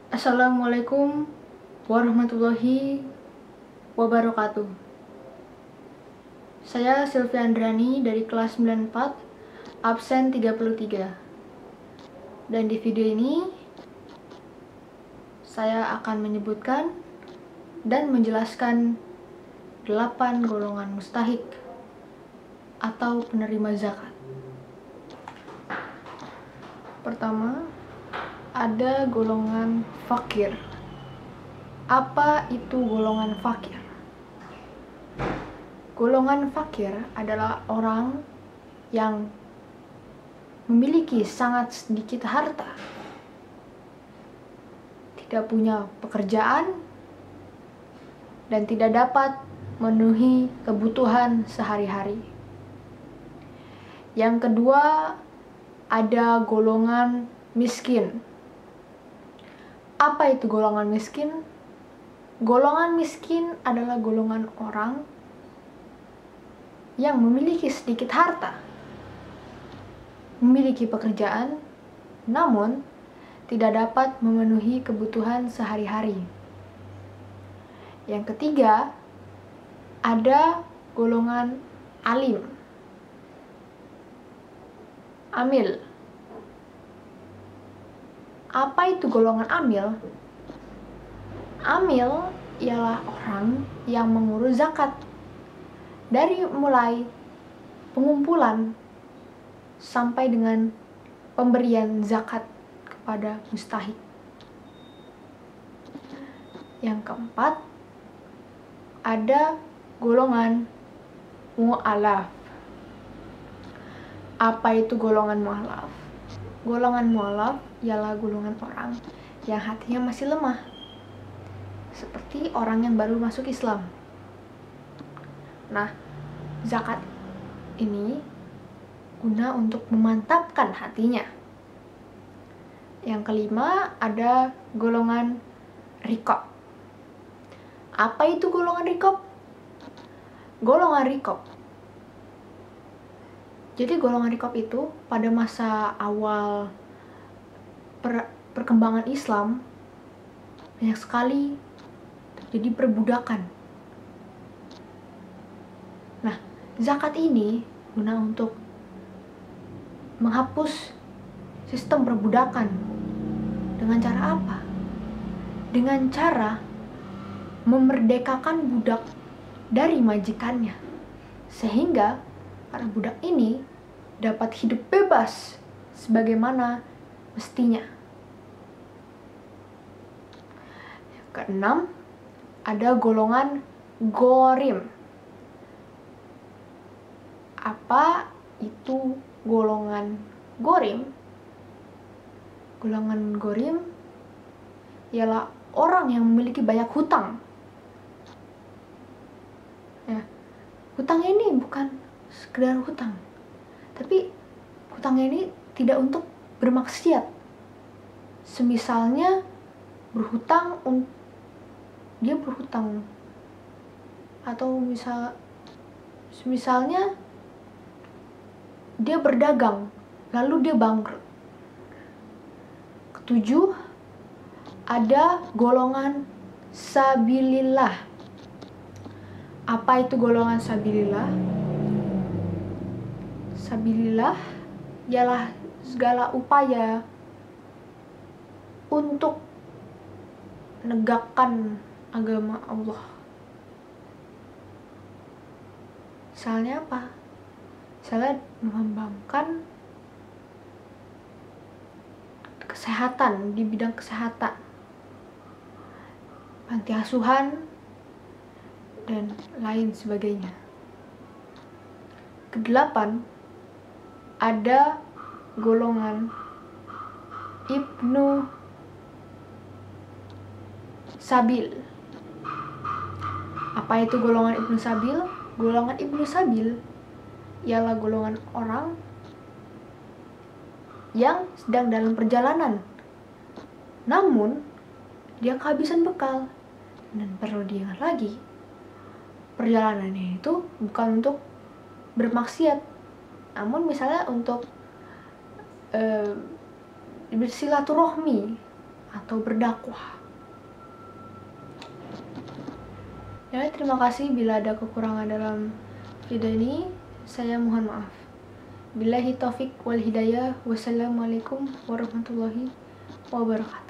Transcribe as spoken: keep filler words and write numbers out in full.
Assalamualaikum warahmatullahi wabarakatuh. Saya Sylvia Andrani dari kelas sembilan puluh empat, absen tiga puluh tiga. Dan di video ini saya akan menyebutkan dan menjelaskan delapan golongan mustahik atau penerima zakat. Pertama, ada golongan fakir. Apa itu golongan fakir? Golongan fakir adalah orang yang memiliki sangat sedikit harta, tidak punya pekerjaan, dan tidak dapat memenuhi kebutuhan sehari-hari. Yang kedua, ada golongan miskin. Apa itu golongan miskin? Golongan miskin adalah golongan orang yang memiliki sedikit harta, memiliki pekerjaan, namun tidak dapat memenuhi kebutuhan sehari-hari. Yang ketiga, ada golongan alim, amil. Apa itu golongan amil? Amil ialah orang yang mengurus zakat dari mulai pengumpulan sampai dengan pemberian zakat kepada mustahik. Yang keempat, ada golongan mu'alaf. Apa itu golongan mu'alaf? Golongan mu'alaf ialah golongan orang yang hatinya masih lemah, seperti orang yang baru masuk Islam. Nah, zakat ini guna untuk memantapkan hatinya. Yang kelima, ada golongan riqab. Apa itu golongan riqab? Golongan riqab. Jadi golongan riqab itu pada masa awal per, perkembangan Islam banyak sekali terjadi perbudakan. Nah, zakat ini guna untuk menghapus sistem perbudakan. Dengan cara apa? Dengan cara memerdekakan budak dari majikannya, sehingga para budak ini dapat hidup bebas sebagaimana mestinya. Yang keenam, ada golongan gorim. Apa itu golongan gorim? Golongan gorim ialah orang yang memiliki banyak hutang. Ya, hutang ini bukan sekedar hutang, tapi hutangnya ini tidak untuk bermaksiat. Semisalnya berhutang, dia berhutang, atau misal, misalnya dia berdagang, lalu dia bangkrut. Ketujuh, ada golongan sabilillah. Apa itu golongan sabilillah? Sabilillah ialah segala upaya untuk menegakkan agama Allah. Misalnya apa? Misalnya mengembangkan kesehatan, di bidang kesehatan, panti asuhan, dan lain sebagainya. Kedelapan, ada golongan Ibnu Sabil. Apa itu golongan Ibnu Sabil? Golongan Ibnu Sabil ialah golongan orang yang sedang dalam perjalanan, namun dia kehabisan bekal. Dan perlu diingat lagi, perjalanannya itu bukan untuk bermaksiat, namun misalnya untuk e, bersilaturahmi atau berdakwah. Ya, terima kasih bila ada kekurangan dalam video ini, saya mohon maaf. Billahi taufik wal hidayah. Wassalamualaikum warahmatullahi wabarakatuh.